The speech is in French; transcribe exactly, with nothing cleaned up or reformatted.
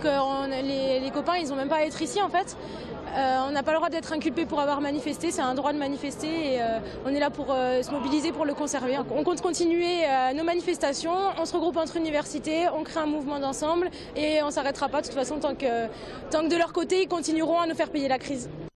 Que on, les, les copains, ils n'ont même pas à être ici en fait. Euh, on n'a pas le droit d'être inculpé pour avoir manifesté, c'est un droit de manifester et euh, on est là pour euh, se mobiliser pour le conserver. On compte continuer euh, nos manifestations, on se regroupe entre universités, on crée un mouvement d'ensemble et on ne s'arrêtera pas de toute façon tant que, tant que de leur côté ils continueront à nous faire payer la crise.